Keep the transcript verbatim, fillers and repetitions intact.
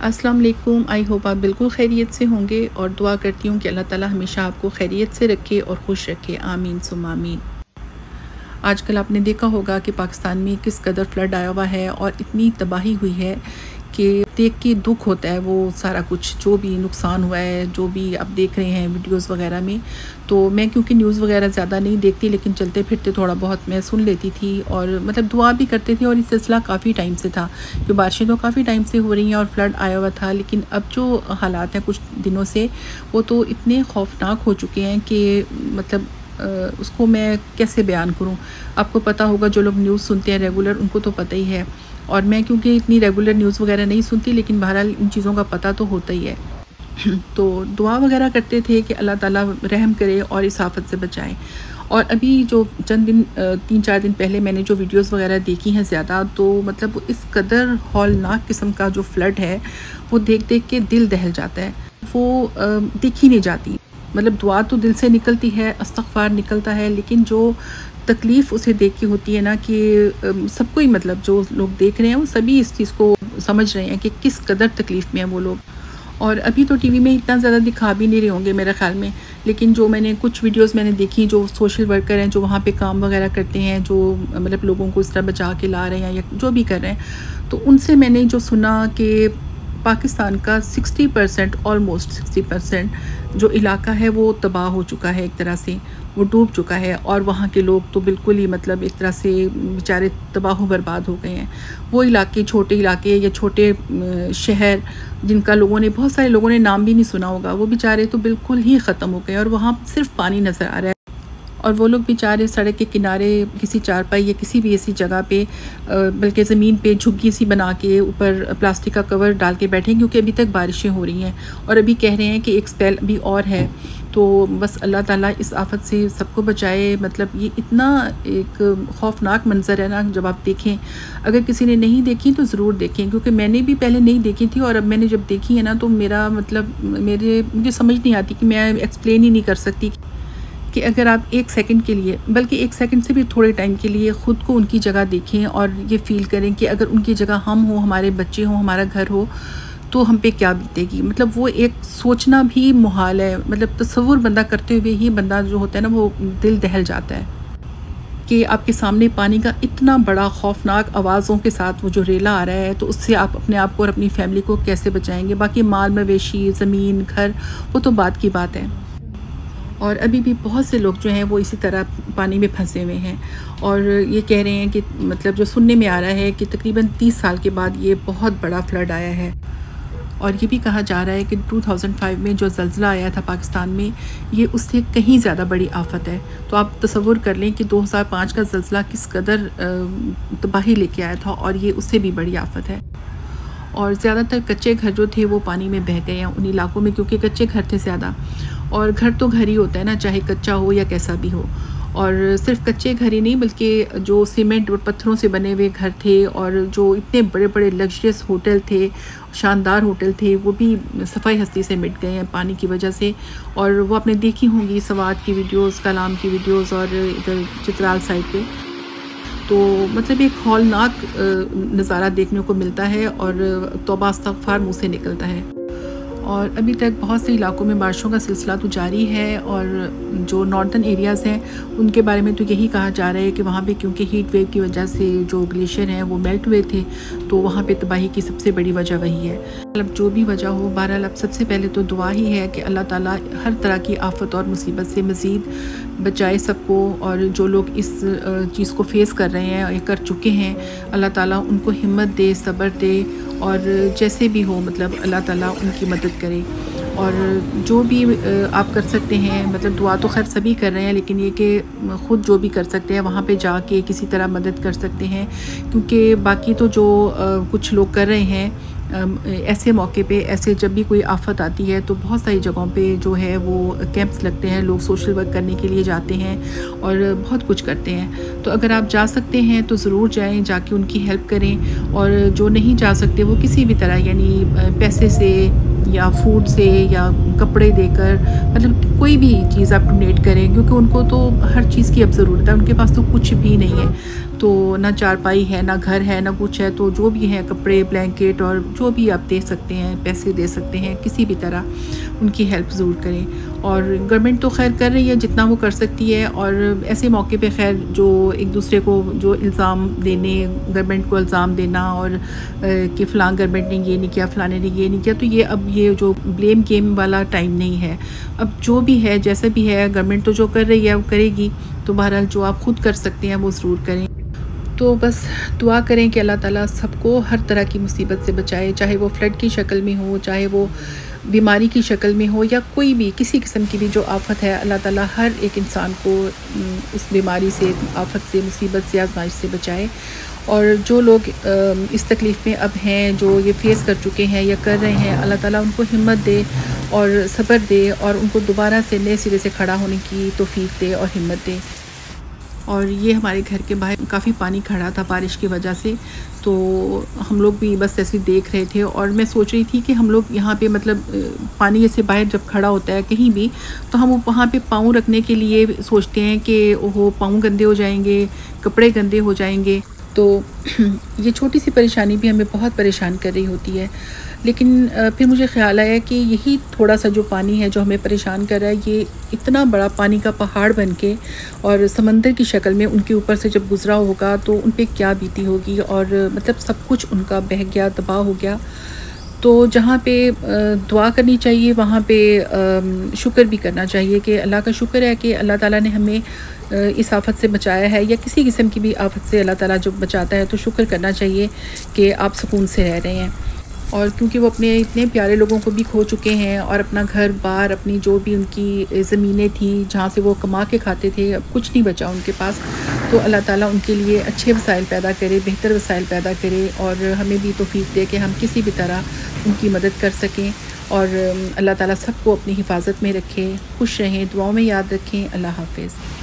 अस्सलाम वालेकुम। I hope आप बिल्कुल खैरियत से होंगे और दुआ करती हूँ कि अल्लाह ताला हमेशा आपको खैरियत से रखे और खुश रखे। आमीन सुम्मा आमीन। आजकल आपने देखा होगा कि पाकिस्तान में किस कदर फ्लड आया हुआ है और इतनी तबाही हुई है कि देख के दुख होता है। वो सारा कुछ जो भी नुकसान हुआ है, जो भी आप देख रहे हैं वीडियोस वगैरह में। तो मैं क्योंकि न्यूज़ वगैरह ज़्यादा नहीं देखती, लेकिन चलते फिरते थोड़ा बहुत मैं सुन लेती थी और मतलब दुआ भी करते थे। और ये सिलसिला काफ़ी टाइम से था कि बारिशें तो काफ़ी टाइम से हो रही हैं और फ्लड आया हुआ था, लेकिन अब जो हालात हैं कुछ दिनों से वो तो इतने खौफनाक हो चुके हैं कि मतलब आ, उसको मैं कैसे बयान करूं। आपको पता होगा, जो लोग न्यूज़ सुनते हैं रेगुलर उनको तो पता ही है, और मैं क्योंकि इतनी रेगुलर न्यूज़ वगैरह नहीं सुनती, लेकिन बहरहाल इन चीज़ों का पता तो होता ही है। तो दुआ वगैरह करते थे कि अल्लाह ताला रहम करे और इस आफत से बचाए। और अभी जो चंद दिन तीन चार दिन पहले मैंने जो वीडियोस वगैरह देखी हैं ज़्यादा, तो मतलब इस कदर हौलनाक किस्म का जो फ्लड है वो देख देख के दिल दहल जाता है। वो देखी नहीं जाती। मतलब दुआ तो दिल से निकलती है, इस्तग़फ़ार निकलता है, लेकिन जो तकलीफ़ उसे देख के होती है ना कि सबको ही, मतलब जो लोग देख रहे हैं वो सभी इस चीज़ को समझ रहे हैं कि किस कदर तकलीफ़ में हैं वो लोग। और अभी तो टीवी में इतना ज़्यादा दिखा भी नहीं रहे होंगे मेरे ख़्याल में, लेकिन जो मैंने कुछ वीडियोस मैंने देखी, जो सोशल वर्कर हैं जो वहाँ पे काम वगैरह करते हैं, जो मतलब लोगों को इस तरह बचा के ला रहे हैं या जो भी कर रहे हैं, तो उनसे मैंने जो सुना कि पाकिस्तान का sixty percent almost sixty percent जो इलाका है वो तबाह हो चुका है, एक तरह से वो डूब चुका है। और वहाँ के लोग तो बिल्कुल ही मतलब एक तरह से बेचारे तबाह बर्बाद हो गए हैं। वो इलाके, छोटे इलाके या छोटे शहर जिनका लोगों ने, बहुत सारे लोगों ने नाम भी नहीं सुना होगा, वो बेचारे तो बिल्कुल ही ख़त्म हो गए और वहाँ सिर्फ पानी नज़र आ रहा है। और वो लोग बेचारे सड़क के किनारे किसी चारपाई या किसी भी ऐसी जगह पे, बल्कि ज़मीन पे झुग्गी सी बना के ऊपर प्लास्टिक का कवर डाल के बैठे, क्योंकि अभी तक बारिशें हो रही हैं और अभी कह रहे हैं कि एक स्पेल भी और है। तो बस अल्लाह ताला इस आफत से सबको बचाए। मतलब ये इतना एक खौफनाक मंज़र है ना, जब आप देखें, अगर किसी ने नहीं देखी तो ज़रूर देखें, क्योंकि मैंने भी पहले नहीं देखी थी और अब मैंने जब देखी है ना, तो मेरा मतलब मेरे मुझे समझ नहीं आती कि मैं एक्सप्लेन ही नहीं कर सकती कि अगर आप एक सेकंड के लिए, बल्कि एक सेकंड से भी थोड़े टाइम के लिए ख़ुद को उनकी जगह देखें और ये फ़ील करें कि अगर उनकी जगह हम हो, हमारे बच्चे हों, हमारा घर हो, तो हम पे क्या बीतेगी। मतलब वो एक सोचना भी मुहाल है। मतलब तसव्वुर बंदा करते हुए ही बंदा जो होता है ना, वो दिल दहल जाता है कि आपके सामने पानी का इतना बड़ा खौफनाक आवाज़ों के साथ वो जो रेला आ रहा है, तो उससे आप अपने आप को और अपनी फैमिली को कैसे बचाएंगे। बाकी माल मवेशी, ज़मीन, घर, वो तो बात की बात है। और अभी भी बहुत से लोग जो हैं वो इसी तरह पानी में फंसे हुए हैं और ये कह रहे हैं कि मतलब जो सुनने में आ रहा है कि तकरीबन तीस साल के बाद ये बहुत बड़ा फ्लड आया है। और ये भी कहा जा रहा है कि दो हज़ार पाँच में जो ज़ल्ज़ला आया था पाकिस्तान में, ये उससे कहीं ज़्यादा बड़ी आफत है। तो आप तसव्वुर कर लें कि दो हज़ार पाँच का ज़ल्ज़ला किस कदर तबाही लेके आया था, और ये उससे भी बड़ी आफत है। और ज़्यादातर कच्चे घर जो थे वो पानी में बह गए हैं उन इलाकों में, क्योंकि कच्चे घर थे ज़्यादा। और घर तो घर ही होता है ना, चाहे कच्चा हो या कैसा भी हो। और सिर्फ कच्चे घर ही नहीं, बल्कि जो सीमेंट और पत्थरों से बने हुए घर थे और जो इतने बड़े बड़े लग्जरियस होटल थे, शानदार होटल थे, वो भी सफाई हस्ती से मिट गए हैं पानी की वजह से। और वो आपने देखी होंगी सवात की वीडियोस, कलाम की वीडियोस और इधर चित्राल साइड पे। तो मतलब एक हौलनाक नज़ारा देखने को मिलता है और तौबा इस्तग़फ़ार मुँह से निकलता है। और अभी तक बहुत से इलाकों में बारिशों का सिलसिला तो जारी है। और जो नॉर्दर्न एरियाज़ हैं उनके बारे में तो यही कहा जा रहा है कि वहाँ पे क्योंकि हीट वेव की वजह से जो ग्लेशियर हैं वो मेल्ट हुए थे, तो वहाँ पे तबाही की सबसे बड़ी वजह वही है। मतलब जो भी वजह हो, बहरहाल अब सबसे पहले तो दुआ ही है कि अल्लाह ताला हर तरह की आफत और मुसीबत से मज़ीद बचाए सबको। और जो लोग इस चीज़ को फेस कर रहे हैं या कर चुके हैं, अल्लाह ताला उनको हिम्मत दे, सब्र दे, और जैसे भी हो मतलब अल्लाह ताला उनकी मदद करे। और जो भी आप कर सकते हैं, मतलब दुआ तो खैर सभी कर रहे हैं, लेकिन ये कि ख़ुद जो भी कर सकते हैं वहाँ पे जाके किसी तरह मदद कर सकते हैं, क्योंकि बाकी तो जो कुछ लोग कर रहे हैं ऐसे मौके पे, ऐसे जब भी कोई आफत आती है तो बहुत सारी जगहों पे जो है वो कैंप्स लगते हैं, लोग सोशल वर्क करने के लिए जाते हैं और बहुत कुछ करते हैं। तो अगर आप जा सकते हैं तो ज़रूर जाएं, जाके उनकी हेल्प करें। और जो नहीं जा सकते वो किसी भी तरह, यानी पैसे से या फूड से या कपड़े देकर, मतलब कोई भी चीज़ आप डोनेट करें, क्योंकि उनको तो हर चीज़ की अब ज़रूरत है, उनके पास तो कुछ भी नहीं है। तो ना चारपाई है, ना घर है, ना कुछ है, तो जो भी है कपड़े, ब्लैंकेट और जो भी आप दे सकते हैं, पैसे दे सकते हैं, किसी भी तरह उनकी हेल्प ज़रूर करें। और गवर्नमेंट तो खैर कर रही है जितना वो कर सकती है, और ऐसे मौके पे खैर जो एक दूसरे को जो इल्ज़ाम देने, गवर्नमेंट को इल्ज़ाम देना और कि फ़लाँ गवर्नमेंट ने ये नहीं किया, फ़लाने ने ये नहीं किया, तो ये अब ये जो ब्लेम गेम वाला टाइम नहीं है। अब जो भी है, जैसा भी है, गवर्नमेंट तो जो कर रही है वो करेगी, तो बहरहाल जो आप ख़ुद कर सकते हैं वो ज़रूर करें। तो बस दुआ करें कि अल्लाह ताला सबको हर तरह की मुसीबत से बचाए, चाहे वो फ्लड की शक्ल में हो, चाहे वो बीमारी की शक्ल में हो, या कोई भी किसी किस्म की भी जो आफ़त है, अल्लाह ताला हर एक इंसान को उस बीमारी से, आफ़त से, मुसीबत से, आज़माइश से बचाए। और जो लोग इस तकलीफ़ में अब हैं, जो ये फ़ेस कर चुके हैं या कर रहे हैं, अल्लाह ताला उनको हिम्मत दे और सब्र दे, और उनको दोबारा से नए सिरे से खड़ा होने की तौफ़ीक दे और हिम्मत दे। और ये हमारे घर के बाहर काफ़ी पानी खड़ा था बारिश की वजह से, तो हम लोग भी बस ऐसे देख रहे थे, और मैं सोच रही थी कि हम लोग यहाँ पे मतलब पानी ऐसे बाहर जब खड़ा होता है कहीं भी, तो हम वहाँ पे पाँव रखने के लिए सोचते हैं कि ओहो पाँव गंदे हो जाएंगे, कपड़े गंदे हो जाएंगे। तो ये छोटी सी परेशानी भी हमें बहुत परेशान कर रही होती है। लेकिन फिर मुझे ख़्याल आया कि यही थोड़ा सा जो पानी है जो हमें परेशान कर रहा है, ये इतना बड़ा पानी का पहाड़ बन के और समंदर की शक्ल में उनके ऊपर से जब गुज़रा होगा तो उन पे क्या बीती होगी, और मतलब सब कुछ उनका बह गया, तबाह हो गया। तो जहाँ पे दुआ करनी चाहिए वहाँ पे शुक्र भी करना चाहिए कि अल्लाह का शुक्र है कि अल्लाह ताला ने हमें इस आफ़त से बचाया है, या किसी किस्म की भी आफ़त से अल्लाह ताला जब बचाता है तो शुक्र करना चाहिए कि आप सुकून से रह रहे हैं। और क्योंकि वो अपने इतने प्यारे लोगों को भी खो चुके हैं, और अपना घर बार, अपनी जो भी उनकी ज़मीनें थी जहाँ से वो कमा के खाते थे, अब कुछ नहीं बचा उनके पास। तो अल्लाह ताला उनके लिए अच्छे वसाइल पैदा करे, बेहतर वसाइल पैदा करे, और हमें भी तौफ़ीक दे कि हम किसी भी तरह उनकी मदद कर सकें। और अल्लाह ताला सबको अपनी हिफाजत में रखे, खुश रहें, दुआओं में याद रखें। अल्लाह हाफ़िज़।